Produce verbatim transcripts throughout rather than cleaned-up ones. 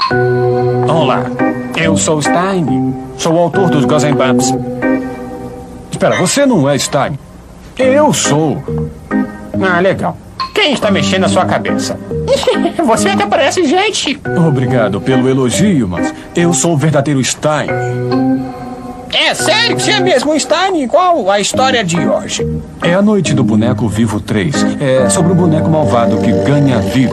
Olá, eu sou Stein. Sou o autor dos Guns N' Bumps. Espera, você não é Stein? Eu sou. Ah, legal. Quem está mexendo na sua cabeça? Você até parece gente. Obrigado pelo elogio, mas eu sou o verdadeiro Stein. É sério? Você é mesmo um Stein? Qual a história de hoje? É a Noite do Boneco Vivo três. É sobre um boneco malvado que ganha vida.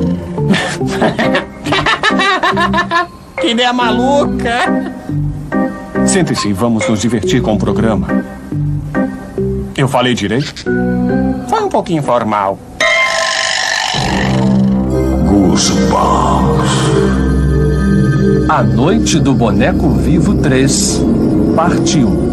Que ideia maluca. Sente-se e vamos nos divertir com o programa. Eu falei direito? Foi um pouquinho formal. Goosebumps. A Noite do Boneco Vivo três, parte um.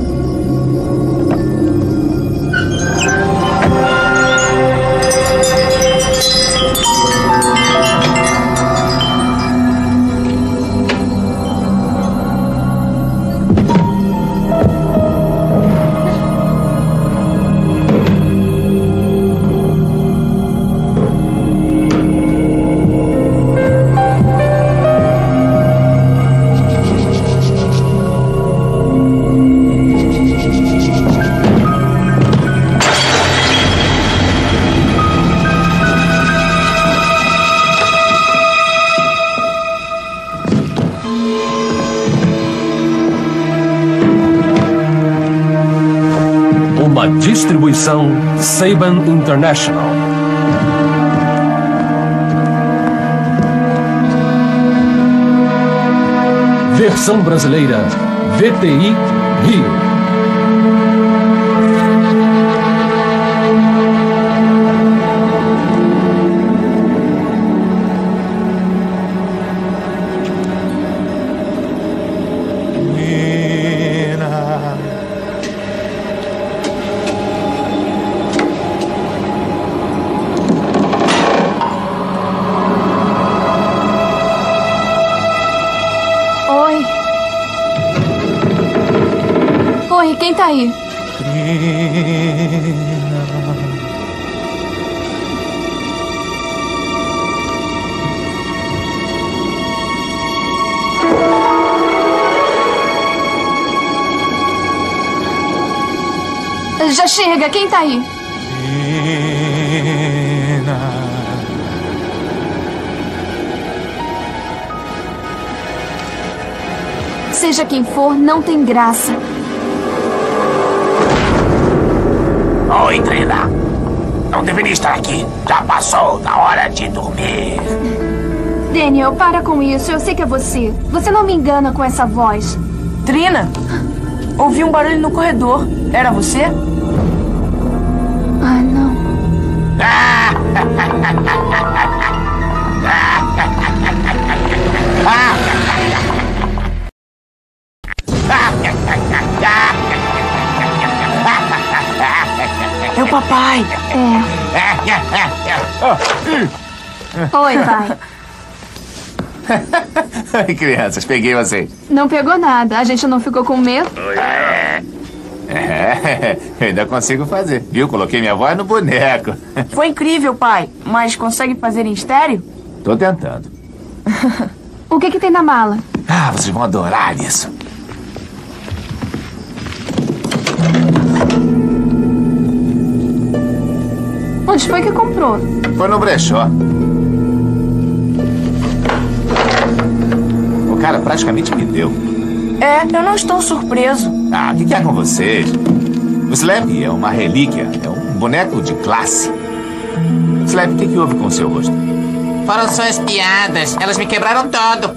Distribuição Saban International. Versão brasileira V T I Rio. Quem tá aí? Já chega, quem tá aí? Seja quem for, não tem graça. Oi, Trina. Não deveria estar aqui. Já passou da hora de dormir. Daniel, para com isso. Eu sei que é você. Você não me engana com essa voz. Trina, ouvi um barulho no corredor. Era você? Ah, não. É o papai. É. Oi, pai. Oi, crianças. Peguei vocês. Não pegou nada. A gente não ficou com medo? É, é, eu ainda consigo fazer. Viu? Coloquei minha voz no boneco. Foi incrível, pai. Mas consegue fazer em estéreo? Tô tentando. O que que tem na mala? Ah, vocês vão adorar isso. Onde foi que comprou? Foi no brechó. O cara praticamente me deu. É, eu não estou surpreso. Ah, o que, que é com vocês? O Slap é uma relíquia. É um boneco de classe. Slap, o que, que houve com o seu rosto? Foram só as piadas. Elas me quebraram todo.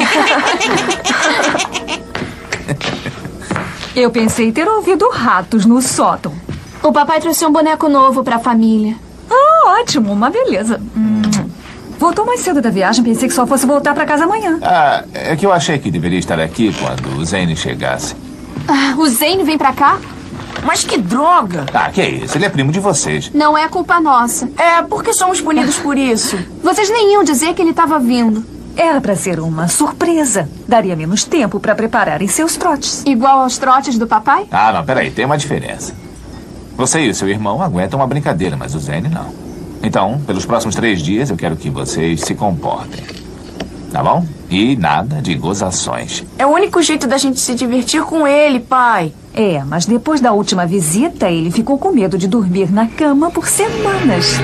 Eu pensei ter ouvido ratos no sótão. O papai trouxe um boneco novo pra família. Ah, ótimo, uma beleza. Hum. Voltou mais cedo da viagem, pensei que só fosse voltar pra casa amanhã. Ah, é que eu achei que deveria estar aqui quando o Zane chegasse. Ah, o Zane vem pra cá? Mas que droga! Ah, que é isso? Ele é primo de vocês. Não é culpa nossa. É, por que somos punidos por isso? Vocês nem iam dizer que ele estava vindo. Era pra ser uma surpresa. Daria menos tempo pra prepararem seus trotes. Igual aos trotes do papai? Ah, não, peraí, tem uma diferença. Você e o seu irmão aguentam uma brincadeira, mas o Zane não. Então, pelos próximos três dias, eu quero que vocês se comportem. tá bom? E nada de gozações. É o único jeito da gente se divertir com ele, pai. É, mas depois da última visita, ele ficou com medo de dormir na cama por semanas.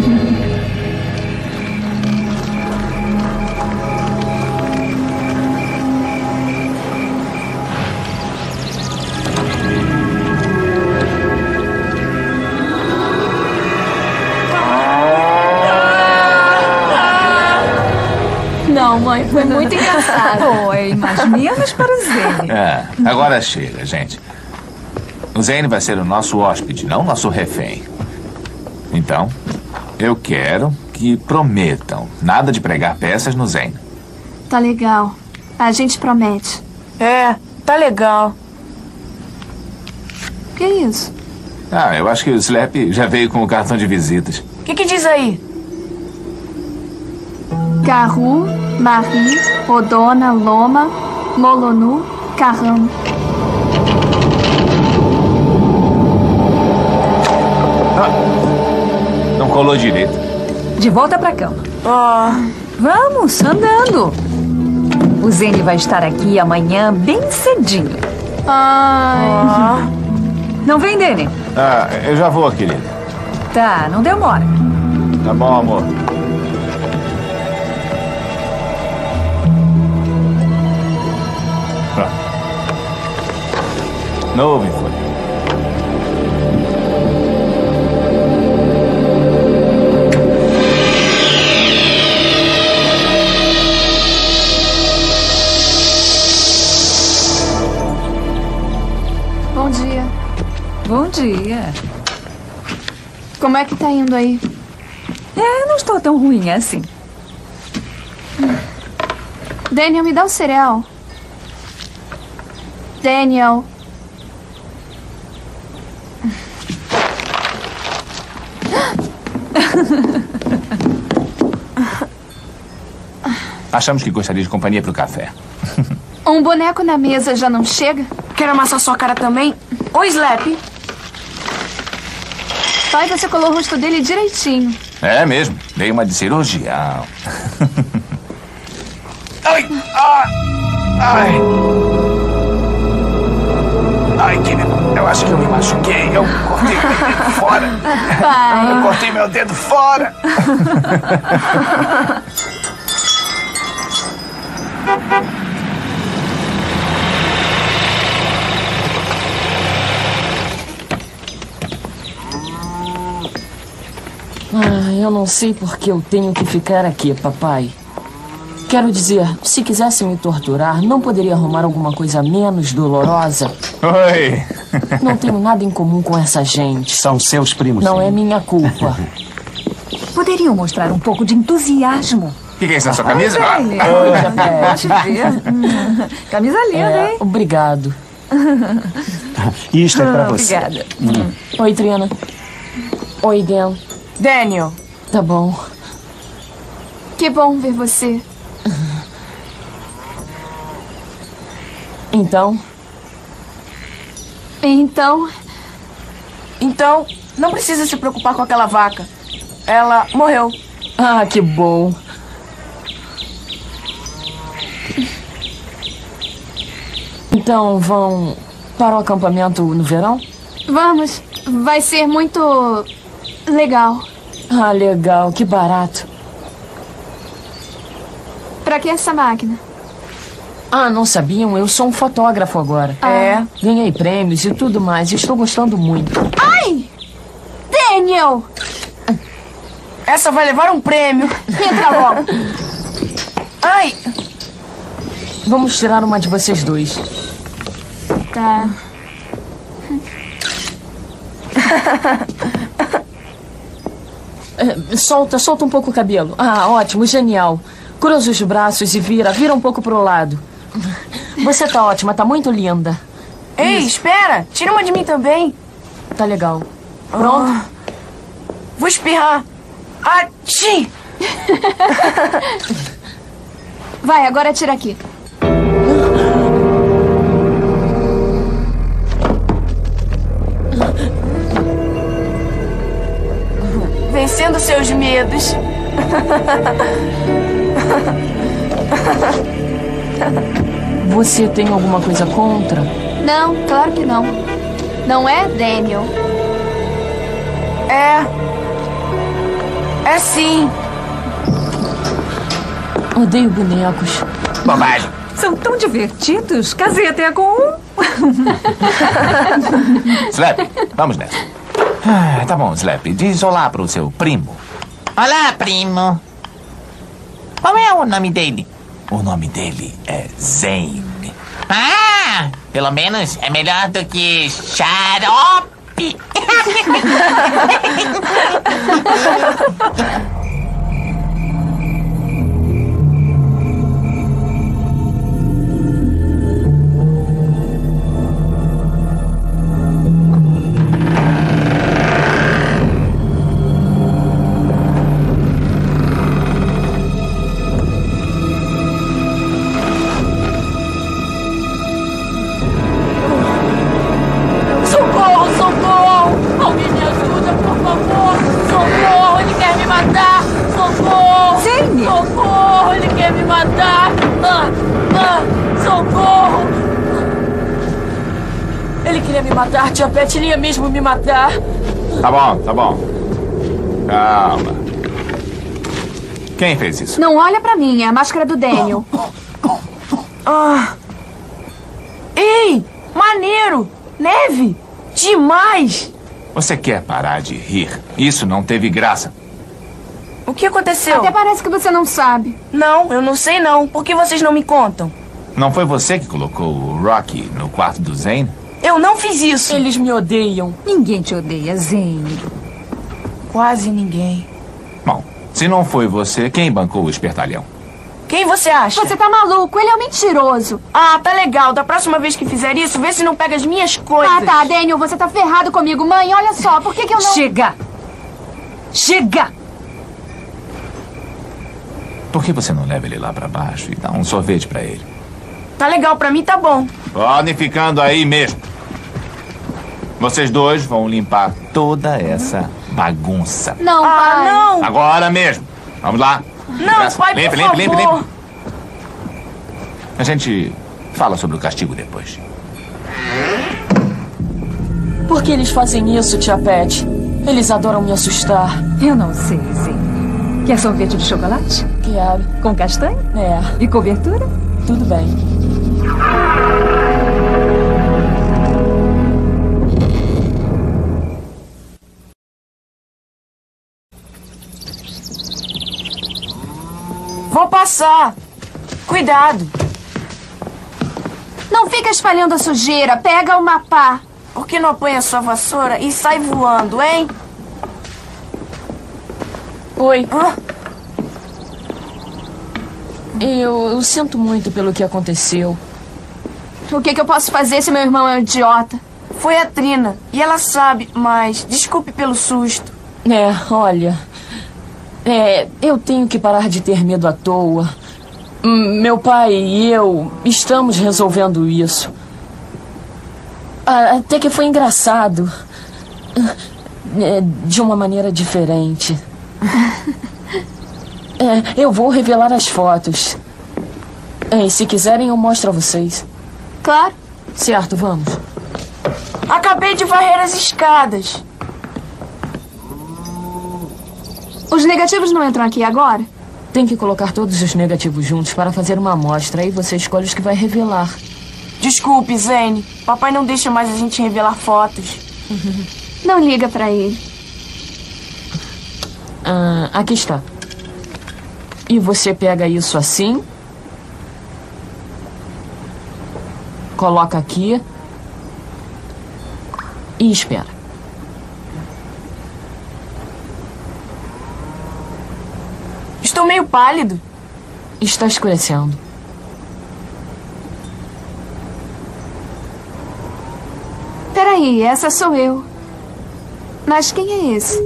Não, mãe, foi muito engraçado. Foi, mas menos para o Zane. É, agora chega, gente. O Zane vai ser o nosso hóspede, não o nosso refém. Então, eu quero que prometam nada de pregar peças no Zane. Tá legal. A gente promete. É, tá legal. Que isso? Ah, eu acho que o Slap já veio com o cartão de visitas. O que que diz aí? Garru, Marie, Rodona, Loma, Molonu, Carrão. Não colou direito. De volta pra cama. Oh, Vamos, andando. O Zane vai estar aqui amanhã bem cedinho. Ai. Não vem, Danny? Ah, eu já vou, querida. Tá, não demora. Tá bom, amor. Pronto. Novo infone. Bom dia. Bom dia. Como é que tá indo aí? É, não estou tão ruim assim. Daniel, me dá o cereal. Daniel. Achamos que gostaria de companhia pro café. Um boneco na mesa já não chega? quer amassar sua cara também? Ô, Slap. Pai, você colou o rosto dele direitinho. É mesmo. Dei uma de cirurgião. Ai! Ah! Ai! Ai, que... Eu acho que eu me machuquei. Eu cortei meu dedo fora. Pai. Eu cortei meu dedo fora. Ah, eu não sei por que eu tenho que ficar aqui, papai. Quero dizer, se quisesse me torturar, não poderia arrumar alguma coisa menos dolorosa? Oi. Não tenho nada em comum com essa gente. São seus primos. Não é minha culpa. Poderiam mostrar um pouco de entusiasmo. O que, que é isso na sua camisa? Ai, Danny. Ah. Pode ver. Hum, Camisa linda, É, hein? obrigado. Isto é pra Ah, você. Obrigada. Oi, Trina. Oi, Dan. Daniel. Tá bom. Que bom ver você. Então, Então, Então, não precisa se preocupar com aquela vaca. Ela morreu. ah, que bom. Então, vão para o acampamento no verão? vamos. Vai ser muito legal. Ah, legal, que barato. Pra que essa máquina? Ah, não sabiam? Eu sou um fotógrafo agora. É. Ganhei prêmios e tudo mais. Estou gostando muito. Ai! Daniel! Essa vai levar um prêmio. Entra logo. Ai, Vamos tirar uma de vocês dois. Tá. É, solta, solta um pouco o cabelo. Ah, ótimo, genial. Cruza os braços e vira, vira um pouco pro lado. Você tá ótima, tá muito linda. ei, espera. Tira uma de mim também. Tá legal. Pronto? Ah, vou espirrar. Ati! Vai, agora tira aqui. Vencendo seus medos. Você tem alguma coisa contra? Não, claro que não. Não é, Daniel? É. É sim. Odeio bonecos. Bobagem. São tão divertidos. Casei até com um. Slap, vamos nessa. Ah, tá bom, Slap. Diz olá pro seu primo. Olá, primo. Qual é o nome dele? O nome dele é Zane. Ah, pelo menos é melhor do que xarope. Socorro, socorro! Alguém me ajuda, por favor! Socorro, ele quer me matar! Socorro! Zane! Socorro, ele quer me matar! Ah, ah, socorro! Ele queria me matar, tia Pet, ele ia mesmo me matar. Tá bom, tá bom. Calma. Quem fez isso? Não olha pra mim, é a máscara do Daniel. Ah. Ei, maneiro! Neve! Demais! Você quer parar de rir? Isso não teve graça. O que aconteceu? Até parece que você não sabe. Não, eu não sei não. Por que vocês não me contam? Não foi você que colocou o Rocky no quarto do Zane? Eu não fiz isso. Eles me odeiam. Ninguém te odeia, Zane. Quase ninguém. Bom, se não foi você, quem bancou o espertalhão? Quem você acha? Você tá maluco, ele é um mentiroso. Ah, tá legal. Da próxima vez que fizer isso, vê se não pega as minhas coisas. Ah, tá, Daniel, você tá ferrado comigo. Mãe, olha só, por que que eu não... Chega! Chega! Por que você não leva ele lá pra baixo e dá um sorvete pra ele? Tá legal, pra mim tá bom. Podem ficando aí mesmo. Vocês dois vão limpar toda essa bagunça. Não, Ah, pai. não! Agora mesmo. Vamos lá. Não, pai, limpe, por limpe, limpe, favor. limpe. A gente fala sobre o castigo depois. Por que eles fazem isso, tia Pet? Eles adoram me assustar. Eu não sei, Zane. Quer sorvete de chocolate? Quero. Com castanha? É, E cobertura? tudo bem. Vou passar. Cuidado. Não fica espalhando a sujeira, pega uma pá. Por que não apanha sua vassoura e sai voando, hein? Oi. Hã? Eu, eu sinto muito pelo que aconteceu. O que que eu posso fazer se meu irmão é um idiota? Foi a Trina. E ela sabe, mas desculpe pelo susto. É, olha. É, eu tenho que parar de ter medo à toa. Hum, Meu pai e eu estamos resolvendo isso. Ah, Até que foi engraçado. É, de uma maneira diferente. É, eu vou revelar as fotos. É, e se quiserem, eu mostro a vocês. Claro. Certo, vamos. Acabei de varrer as escadas. Os negativos não entram aqui agora? Tem que colocar todos os negativos juntos para fazer uma amostra. Aí você escolhe os que vai revelar. Desculpe, Zane. Papai não deixa mais a gente revelar fotos. Não liga pra ele. Ah, aqui está. E você pega isso assim. Coloca aqui. E espera. Estou meio pálido. Está escurecendo. Peraí, essa sou eu. Mas quem é esse?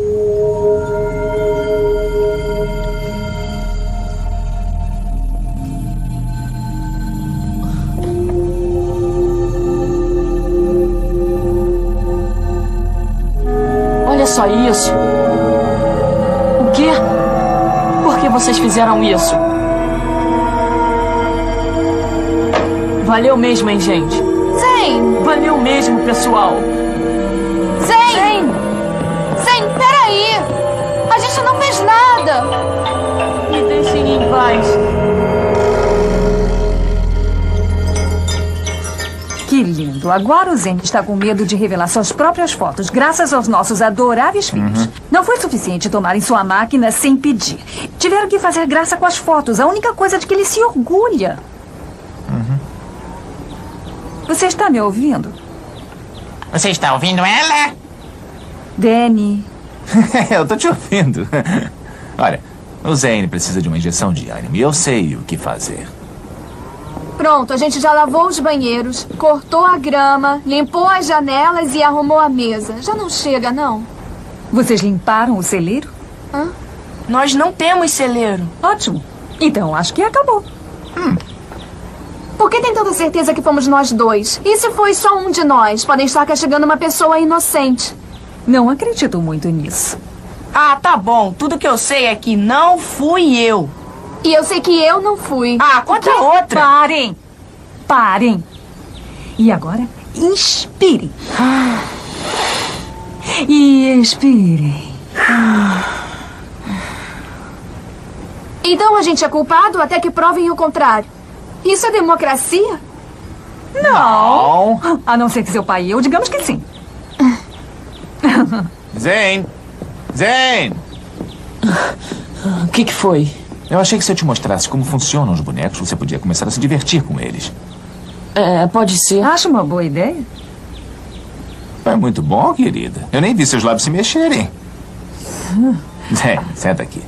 Olha só isso. O quê? Por que vocês fizeram isso? Valeu mesmo, hein, gente? Zen! Valeu mesmo, pessoal. Zen! Zen! Zen, peraí! A gente não fez nada! Me deixem em paz. Que lindo. Agora o Zen está com medo de revelar suas próprias fotos, graças aos nossos adoráveis filhos. Uhum. Não foi suficiente tomarem sua máquina sem pedir. Tiveram que fazer graça com as fotos, a única coisa de que ele se orgulha. Uhum. Você está me ouvindo? Você está ouvindo ela? Danny. Eu tô te ouvindo. Olha, o Zane precisa de uma injeção de ânimo e eu sei o que fazer. Pronto, a gente já lavou os banheiros, cortou a grama, limpou as janelas e arrumou a mesa. Já não chega, não? Vocês limparam o celeiro? Hã? Nós não temos celeiro. Ótimo. Então acho que acabou. Hum. Por que tem tanta certeza que fomos nós dois? E se foi só um de nós? Podem estar castigando uma pessoa inocente. Não acredito muito nisso. Ah, tá bom. Tudo que eu sei é que não fui eu. E eu sei que eu não fui. Ah, conta outra. Parem! Parem! E agora, inspirem. E expirem. Então a gente é culpado até que provem o contrário. Isso é democracia? Não. não. A não ser que seu pai e eu digamos que sim. Zane! Zane! O que, que foi? Eu achei que se eu te mostrasse como funcionam os bonecos, você podia começar a se divertir com eles. É, pode ser. Acho uma boa ideia. É muito bom, querida. Eu nem vi seus lábios se mexerem. Hum. Zane, senta aqui.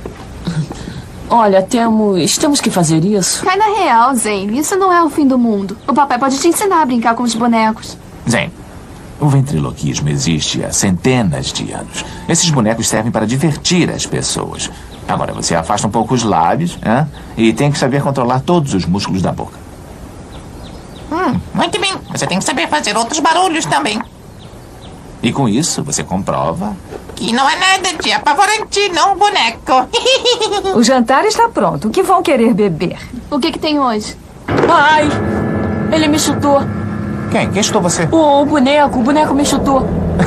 Olha, temos... temos que fazer isso. Cai na real, Zane. Isso não é o fim do mundo. O papai pode te ensinar a brincar com os bonecos. Zane, o ventriloquismo existe há centenas de anos. Esses bonecos servem para divertir as pessoas. Agora, você afasta um pouco os lábios, hein? E tem que saber controlar todos os músculos da boca. Hum, muito bem. Você tem que saber fazer outros barulhos também. E com isso, você comprova... que não há nada de apavorante num boneco. O jantar está pronto. O que vão querer beber? O que que tem hoje? Ai, ele me chutou. Quem? Quem chutou você? O, o boneco. O boneco me chutou.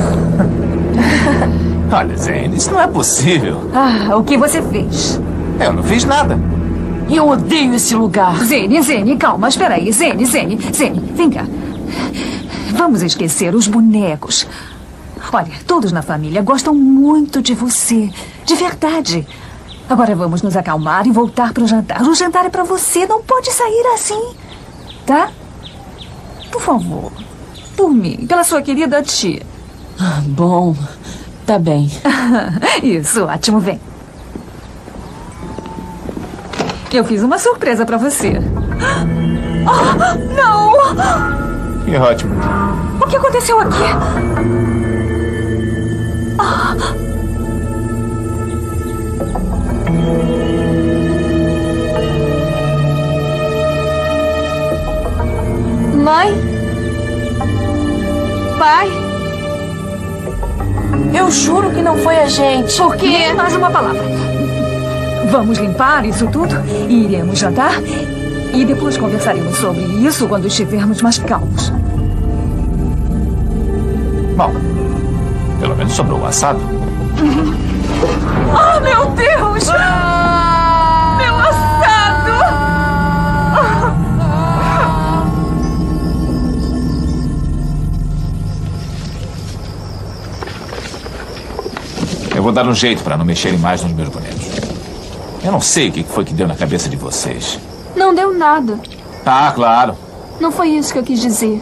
Olha, Zane, isso não é possível. Ah, o que você fez? Eu não fiz nada. Eu odeio esse lugar. Zene, Zene, calma, espera aí. Zene, Zene, Zene, vem cá. Vamos esquecer os bonecos. Olha, todos na família gostam muito de você. De verdade. Agora vamos nos acalmar e voltar para o jantar. O jantar é para você, não pode sair assim. Tá? Por favor. Por mim, pela sua querida tia. Ah, bom, tá bem. Isso, ótimo, vem. Eu fiz uma surpresa para você. Ah, não! Que ótimo. O que aconteceu aqui? Ah. Mãe? Pai? Eu juro que não foi a gente. Por quê? Nem mais uma palavra. Vamos limpar isso tudo e iremos jantar. E depois conversaremos sobre isso quando estivermos mais calmos. Bom, pelo menos sobrou o assado. Ah, meu Deus! Ah! Meu assado! Ah! Eu vou dar um jeito para não mexerem mais nos meus bonecos. Eu não sei o que foi que deu na cabeça de vocês. Não deu nada. Ah, claro. Não foi isso que eu quis dizer.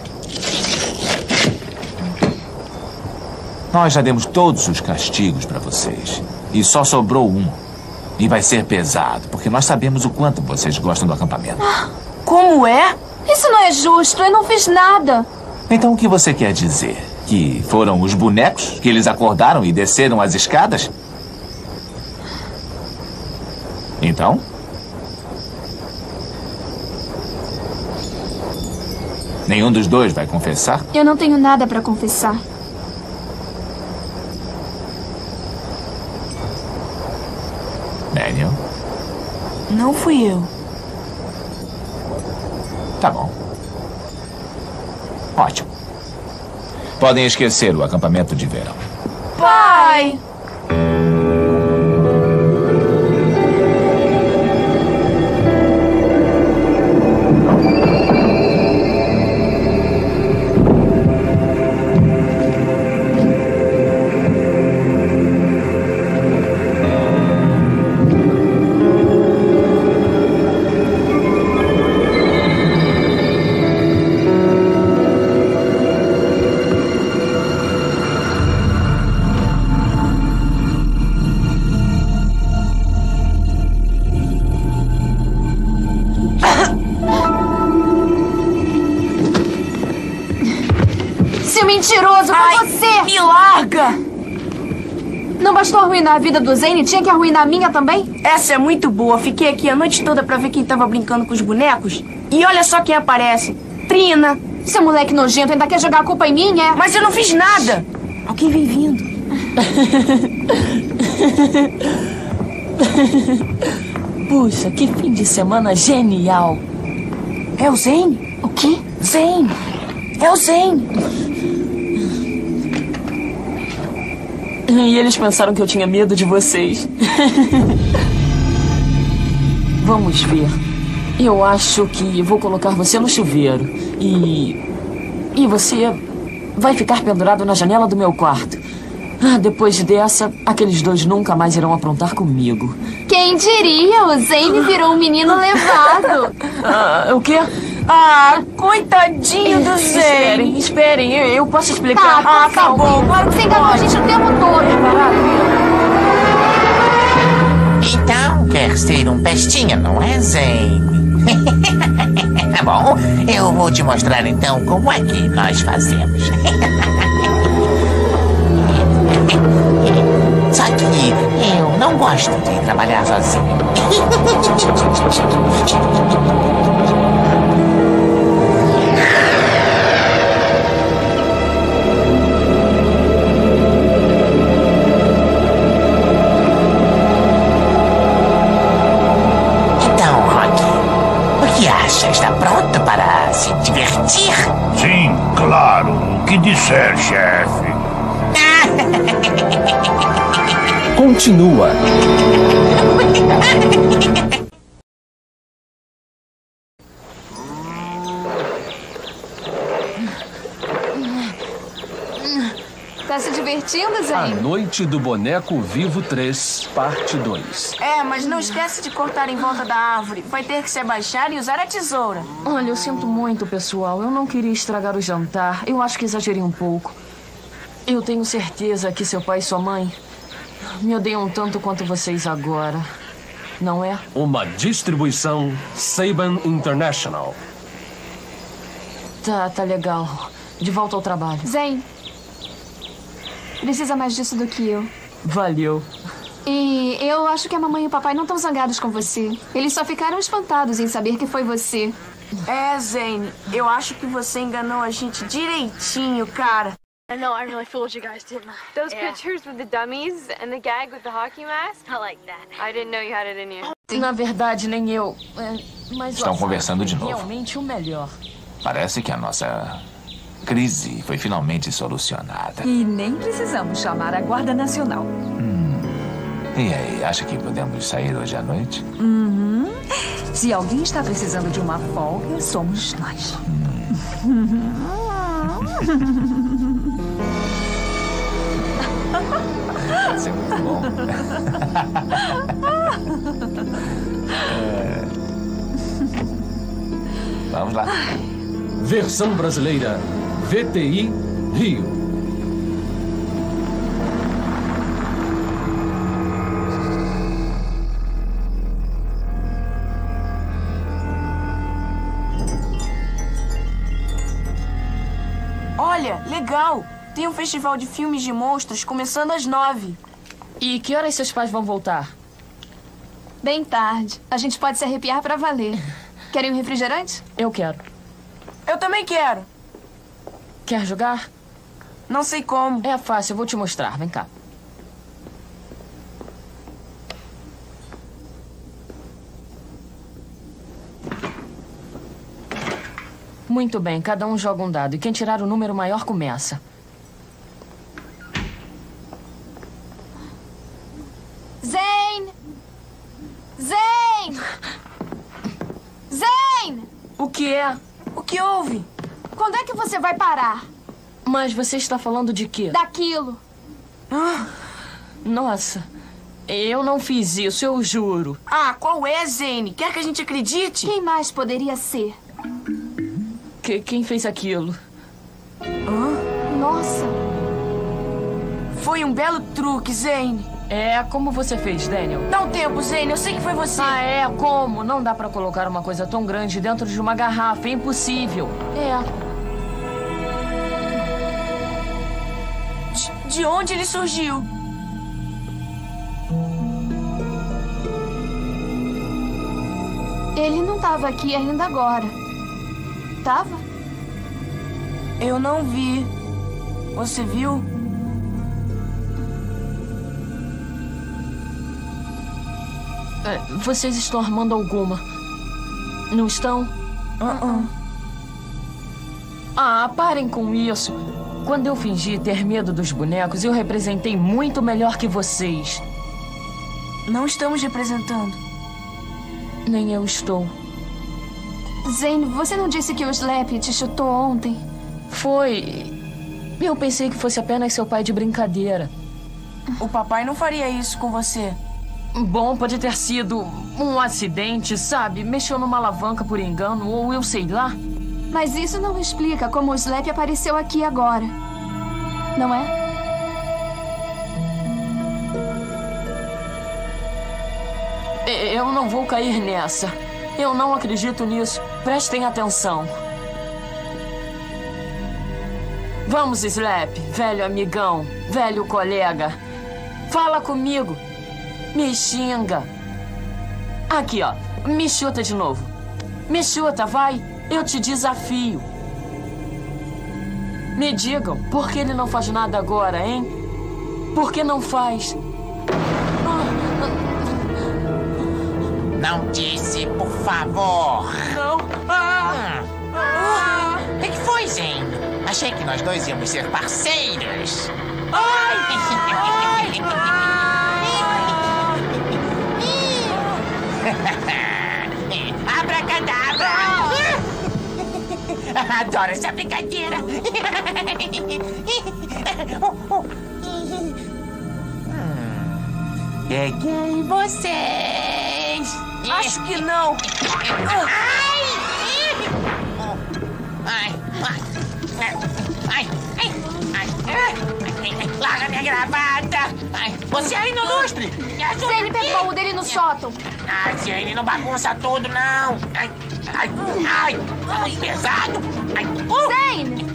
Nós já demos todos os castigos para vocês. E só sobrou um. E vai ser pesado, porque nós sabemos o quanto vocês gostam do acampamento. Como é? Isso não é justo. Eu não fiz nada. Então o que você quer dizer? Que foram os bonecos que eles acordaram e desceram as escadas? Então? Nenhum dos dois vai confessar? Eu não tenho nada para confessar. Daniel? Não fui eu. Tá bom. Ótimo. Podem esquecer o acampamento de verão. Pai! Mentiroso, foi você! Me larga! Não bastou arruinar a vida do Zane, tinha que arruinar a minha também? Essa é muito boa. Fiquei aqui a noite toda pra ver quem tava brincando com os bonecos. E olha só quem aparece. Trina. Seu moleque nojento ainda quer jogar a culpa em mim, é? Mas eu não fiz nada. Alguém vem vindo. Puxa, que fim de semana genial. É o Zane? O quê? Zane. É o Zane. E eles pensaram que eu tinha medo de vocês. Vamos ver. Eu acho que vou colocar você no chuveiro. E... E você vai ficar pendurado na janela do meu quarto. Ah, depois dessa, aqueles dois nunca mais irão aprontar comigo. Quem diria? O Zane virou um menino levado. Ah, o quê? Ah, coitadinho do Zane. Esperem, esperem. Eu, eu posso explicar. Tá, ah, tá bom. Claro que você enganou a gente o tempo todo. Então, quer ser um pestinha, não é, Zane? Tá bom, eu vou te mostrar então como é que nós fazemos. Só que eu não gosto de trabalhar sozinho. Está pronto para se divertir? Sim, claro. O que disser, chefe. Continua. Tá se divertindo, A Zane? Noite do Boneco Vivo três, parte dois. É, mas não esquece de cortar em volta da árvore. Vai ter que se abaixar e usar a tesoura. Olha, eu sinto muito, pessoal. Eu não queria estragar o jantar. Eu acho que exagerei um pouco. Eu tenho certeza que seu pai e sua mãe me odeiam tanto quanto vocês agora. Não é? Uma distribuição Saban International. Tá, tá legal. De volta ao trabalho. Zane, precisa mais disso do que eu. Valeu. E eu acho que a mamãe e o papai não estão zangados com você. Eles só ficaram espantados em saber que foi você. É, Zane, eu acho que você enganou a gente direitinho, cara. I know, I really fooled you guys, didn't I? Those Yeah. pictures with the dummies and the gag with the hockey mask? I like that. I didn't know you had it in you. Na verdade, nem eu. É, mas o Estão azar conversando foi de novo. Realmente o melhor. Parece que a nossa crise foi finalmente solucionada. E nem precisamos chamar a Guarda Nacional. Hum. E aí, acha que podemos sair hoje à noite? Uhum. Se alguém está precisando de uma folga, somos nós. Vai ser muito bom. É. Vamos lá. Versão brasileira V T I Rio. Olha, legal. Tem um festival de filmes de monstros começando às nove. E que horas seus pais vão voltar? Bem tarde. A gente pode se arrepiar pra valer. Querem um refrigerante? Eu quero. Eu também quero. Quer jogar? Não sei como. É fácil, eu vou te mostrar. Vem cá. Muito bem, cada um joga um dado. E quem tirar o número maior começa. Zane! Zane! Zane! O que é? O que houve? Quando é que você vai parar? Mas você está falando de quê? Daquilo. Ah, nossa, eu não fiz isso, eu juro. Ah, qual é, Zane? Quer que a gente acredite? Quem mais poderia ser? Que, quem fez aquilo? Hã? Nossa. Foi um belo truque, Zane. É, como você fez, Daniel? Dá um tempo, Zane, eu sei que foi você. Ah, é? Como? Não dá pra colocar uma coisa tão grande dentro de uma garrafa, é impossível. É. De onde ele surgiu? Ele não estava aqui ainda agora. Tava? Eu não vi. Você viu? É, vocês estão armando alguma. Não estão? Uh-uh. Ah, parem com isso. Quando eu fingi ter medo dos bonecos, eu representei muito melhor que vocês. Não estamos representando. Nem eu estou. Zane, você não disse que o Slap te chutou ontem? Foi. Eu pensei que fosse apenas seu pai de brincadeira. O papai não faria isso com você. Bom, pode ter sido um acidente, sabe? Mexeu numa alavanca por engano, ou eu sei lá. Mas isso não explica como o Slap apareceu aqui agora. Não é? Eu não vou cair nessa. Eu não acredito nisso. Prestem atenção. Vamos, Slap, velho amigão, velho colega. Fala comigo. Me xinga. Aqui, ó. Me chuta de novo. Me chuta, vai. Eu te desafio. Me digam, por que ele não faz nada agora, hein? Por que não faz? Não disse, por favor. Não. Ah. Ah. O que foi, Zane? Achei que nós dois íamos ser parceiros. Ai! Ai! Abracadabra! Adoro essa brincadeira. hum, peguei vocês. Acho que não. Ai! Ai! Ai! Ai! Ai! Larga minha gravata! Ai, você aí no lustre! Zane pegou o dele no sótão. Ah, Zane, não bagunça tudo, não! Ai! Ai! Ai! Muito pesado! Ai! Uh! Zane!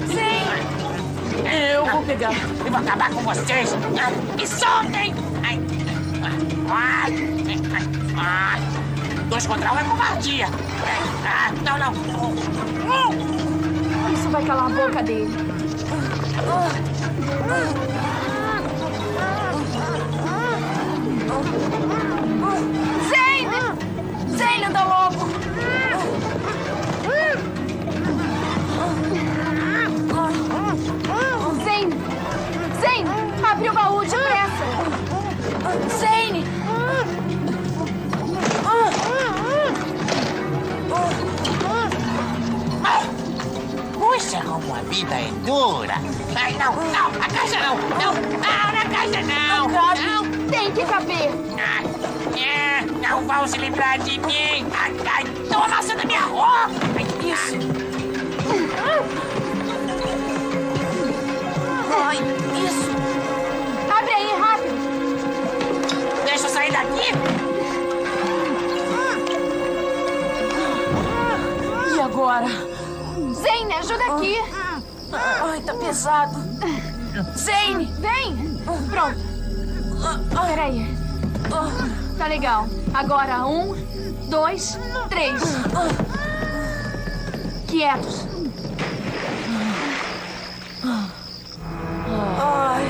Zane! Eu vou pegar. Eu vou acabar com vocês! Me soltem! Ai! Ai! Ai! Dois contra um é covardia! Ah, não, não! Isso vai calar a boca dele. Zane! Zane, anda logo! Zane! Zane! Abre o baú depressa! Zane! Puxa, como a vida é dura! Ai, não, não! A caixa não! Não! Não, na caixa não! Não, não. Tem que caber! Ai, é, não vão se livrar de mim! Ai, ai! Estão amassando minha roupa! Ai, isso! Ai, isso! Abre aí, rápido! Deixa eu sair daqui! E agora? Zane, ajuda aqui! Ai, tá pesado! Zane! Vem! Pronto! Peraí. Tá legal. Agora, um, dois, três. Quietos. Ai.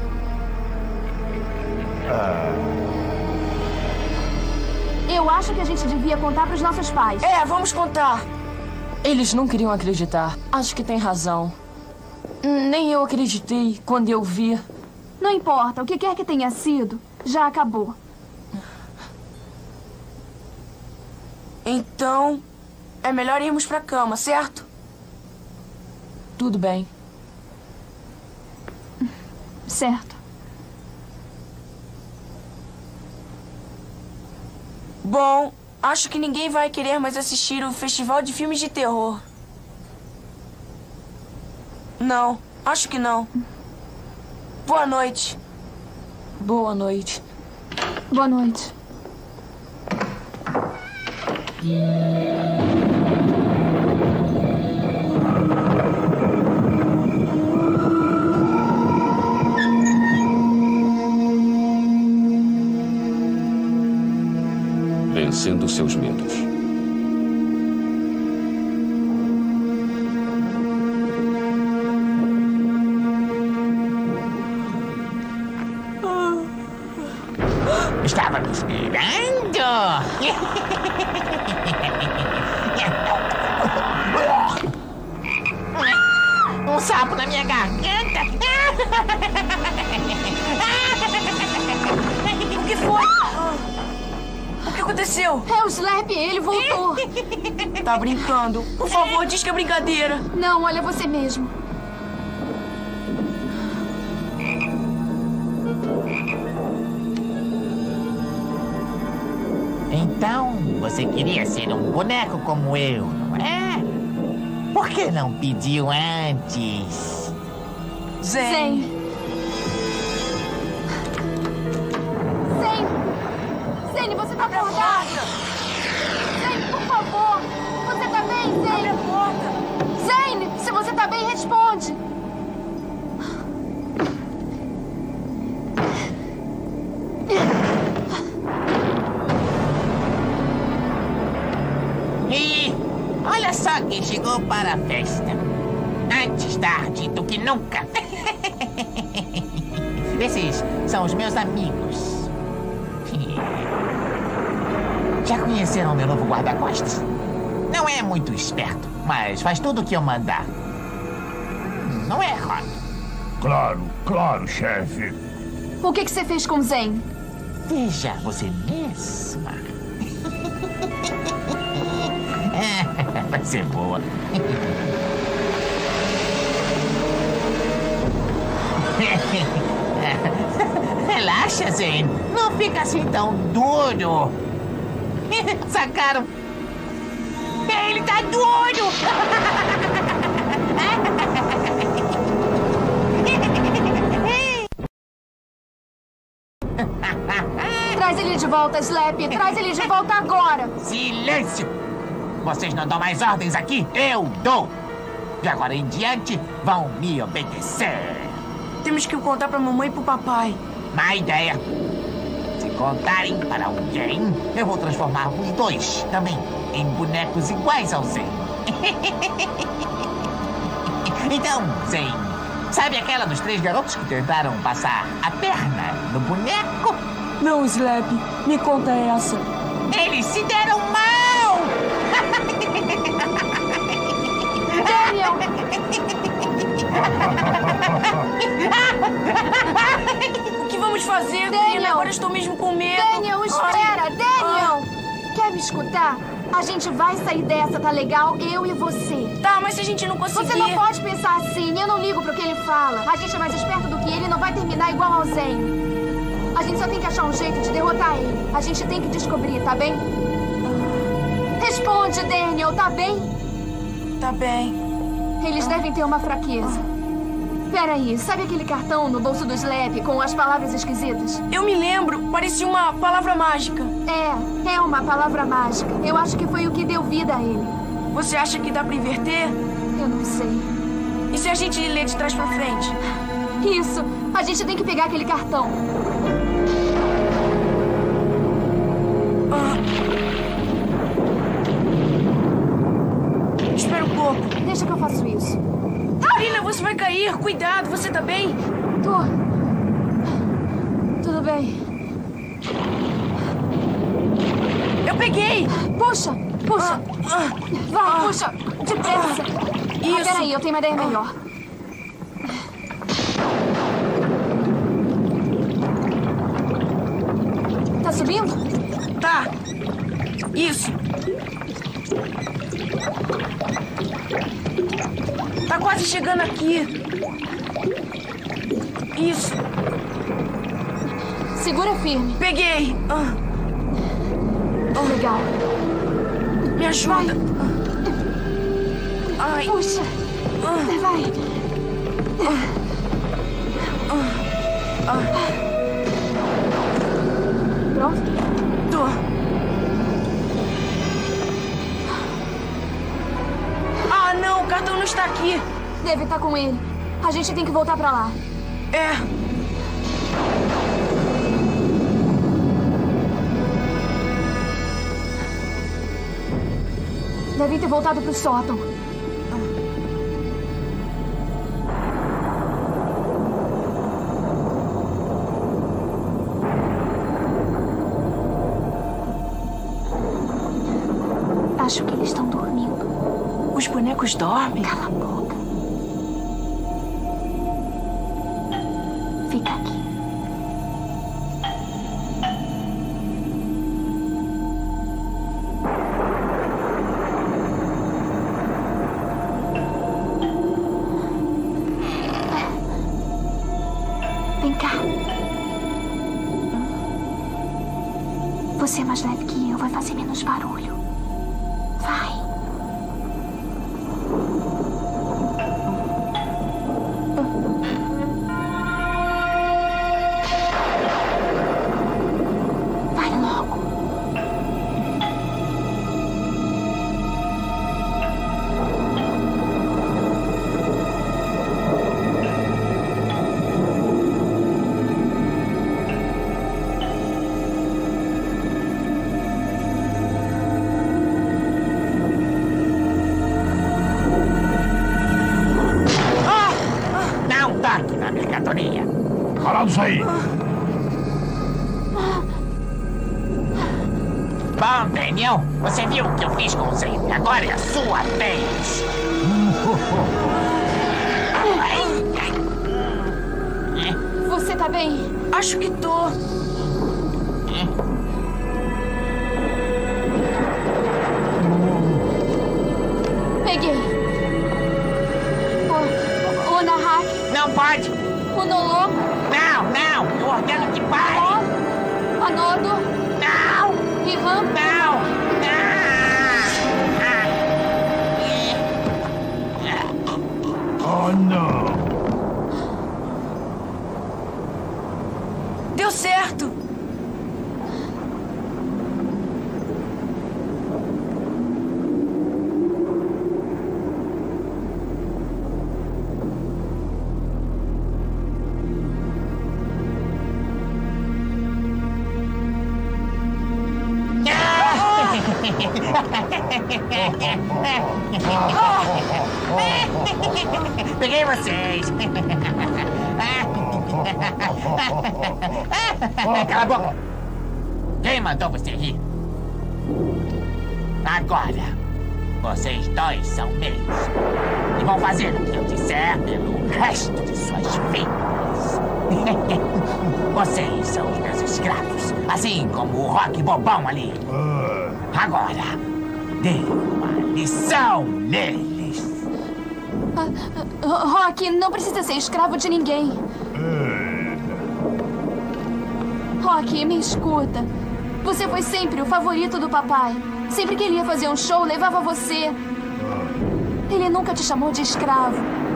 Eu acho que a gente gente devia contar pros nossos pais. É, vamos contar. Eles não queriam acreditar. Acho que tem razão. Nem eu acreditei quando eu vi. Não importa, o que quer que tenha sido, já acabou. Então, é melhor irmos pra cama, certo? Tudo bem. Certo. Bom, acho que ninguém vai querer mais assistir o Festival de Filmes de Terror. Não, acho que não. Boa noite. Boa noite. Boa noite. Vencendo seus medos. Estava me esperando. Um sapo na minha garganta. O que foi? O que aconteceu? É o Slap, ele voltou. Tá brincando. Por favor, diz que é brincadeira. Não, olha você mesmo. Então, você queria ser um boneco como eu, não é? Por que não pediu antes? Zen. Zen. Zen, você tá acordado? Zen, por favor. Você tá bem, Zen? Abre a porta. Zen, se você tá bem, responde. E olha só quem chegou para a festa. Antes tarde do que nunca. Esses são os meus amigos. Já conheceram meu novo guarda-costas? Não é muito esperto, mas faz tudo o que eu mandar. Não é, Rod? Claro, claro, chefe. O que que você fez com o Zen? Veja você mesma. Vai ser boa. Relaxa, Zen. Não fica assim tão duro. Sacaram? Ele tá duro. Traz ele de volta, Slap. Traz ele de volta agora. Silêncio! Vocês não dão mais ordens aqui? Eu dou! De agora em diante, vão me obedecer. Temos que contar pra mamãe e pro papai. Má ideia. Se contarem para alguém, eu vou transformar os dois também em bonecos iguais ao Zen. Então, Zen, sabe aquela dos três garotos que tentaram passar a perna no boneco? Não, Slap. Me conta essa. Eles se deram mal! Daniel! O que vamos fazer, Daniel? Daniel? Agora estou mesmo com medo. Daniel, espera! Ai. Daniel! Quer me escutar? A gente vai sair dessa, tá legal? Eu e você. Tá, mas se a gente não conseguir... Você não pode pensar assim. Eu não ligo pro que ele fala. A gente é mais esperto do que ele e não vai terminar igual ao Zen. A gente só tem que achar um jeito de derrotar ele. A gente tem que descobrir, tá bem? Responde, Daniel, tá bem? Tá bem. Eles devem ter uma fraqueza. Peraí, sabe aquele cartão no bolso do Slap com as palavras esquisitas? Eu me lembro, parecia uma palavra mágica. É, é uma palavra mágica. Eu acho que foi o que deu vida a ele. Você acha que dá pra inverter? Eu não sei. E se a gente ler de trás pra frente? Isso, a gente tem que pegar aquele cartão. Ah. Espera um pouco. Deixa que eu faço isso. Karina, você vai cair. Cuidado, você tá bem? Tô. Tudo bem. Eu peguei. Peguei! Puxa, puxa. Vai, puxa. Depressa. Isso. Ah, peraí, eu tenho uma ideia melhor. Tá subindo? Tá. Isso. Tá quase chegando aqui. Isso. Segura firme. Peguei. Ah. Oh, legal. Me ajuda. Vai. Ai. Puxa. Ah. Vai. Ah. Ah. Pronto? Tô. Ah, não. O cartão não está aqui. Deve estar com ele. A gente tem que voltar pra lá. É. Devem ter voltado pro sótão. Acho que eles estão dormindo. Os bonecos dormem? Cala a boca. Fica aqui. Vem cá. Você é mais leve que eu, vai fazer menos barulho. Vai. Vai logo. Calados aí! Bom, Daniel, você viu o que eu fiz com o Zane. Agora é a sua vez. Você tá bem? Acho que tô. Peguei. O, o Nahak. Não pode. O Noloco. Não, não. Eu ordeno que pare. O Anodo. Não. Rihan. Não. Oh, não. Deu certo. Peguei vocês. Cala a boca. Quem mandou você rir? Agora, vocês dois são meus. E vão fazer o que eu disser pelo resto de suas vidas. Vocês são os meus escravos, assim como o Rock bobão ali. Agora, dê uma lição neles. Uh, Rock, não precisa ser escravo de ninguém. Rock, me escuta. Você foi sempre o favorito do papai. Sempre que ele ia fazer um show, levava você. Ele nunca te chamou de escravo.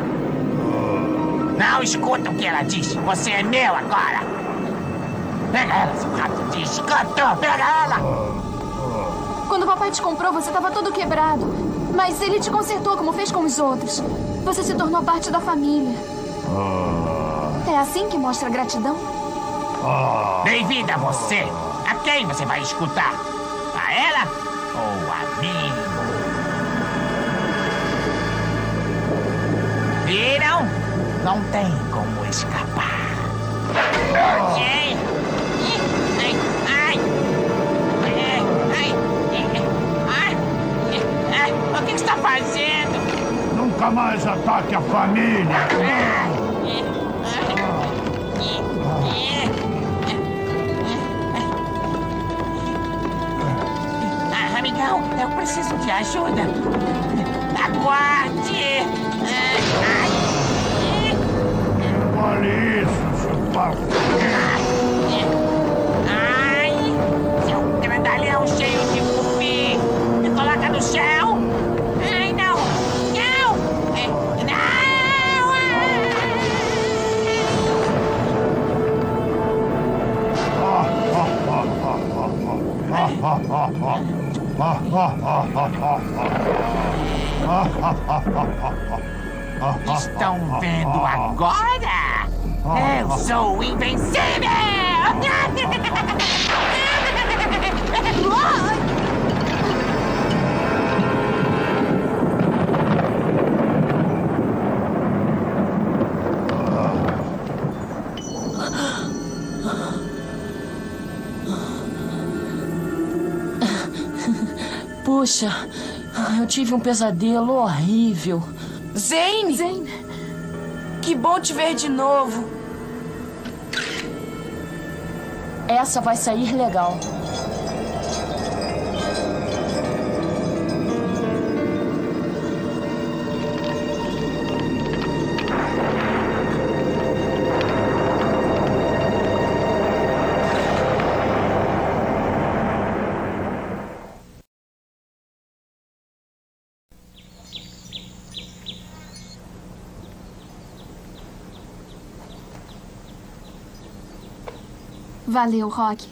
Não escuta o que ela disse. Você é meu agora. Pega ela, seu rato de esgoto. Pega ela. Quando o papai te comprou, você estava todo quebrado. Mas ele te consertou como fez com os outros. Você se tornou parte da família. É assim que mostra gratidão? Bem-vinda a você. A quem você vai escutar? A ela ou a mim? Viram? Não tem como escapar. Ok? Ai, ai, ai, ai. fazendo? Nunca mais ataque a família. Ah, amigão, eu preciso de ajuda. Aguarde! Olha isso, seu pau. Ai, seu grandalhão cheio de cupim. Me coloca no chão. Ai, não. Não. Não. Estão vendo agora? Eu sou invencível! Puxa, eu tive um pesadelo horrível. Zane! Zane! Que bom te ver de novo. Essa vai sair legal. Valeu, Rocky.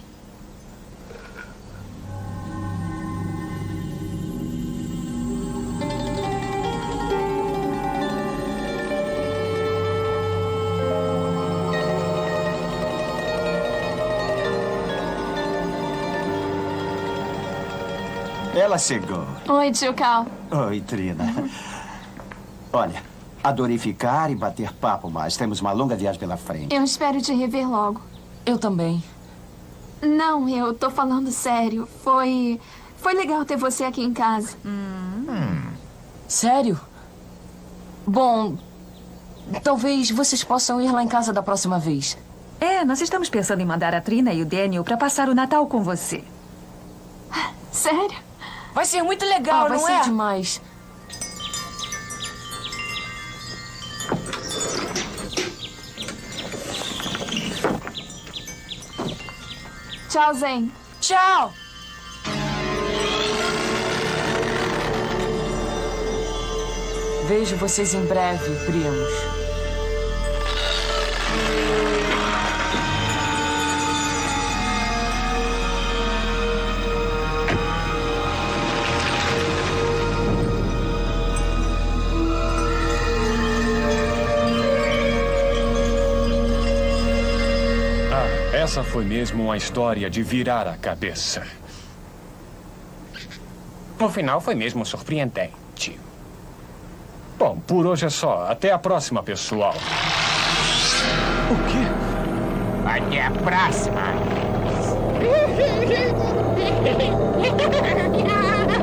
Ela chegou. Oi, tio Cal. Oi, Trina. Olha, adorei ficar e bater papo, mas temos uma longa viagem pela frente. Eu espero te rever logo. Eu também. Não, eu tô falando sério. Foi... Foi legal ter você aqui em casa. Hum. Sério? Bom, talvez vocês possam ir lá em casa da próxima vez. É, nós estamos pensando em mandar a Trina e o Daniel para passar o Natal com você. Sério? Vai ser muito legal, ah, vai não ser é? demais. Tchau, Zane. Tchau. Vejo vocês em breve, primos. Essa foi mesmo uma história de virar a cabeça. No final foi mesmo surpreendente. Bom, por hoje é só. Até a próxima, pessoal. O quê? Até a próxima.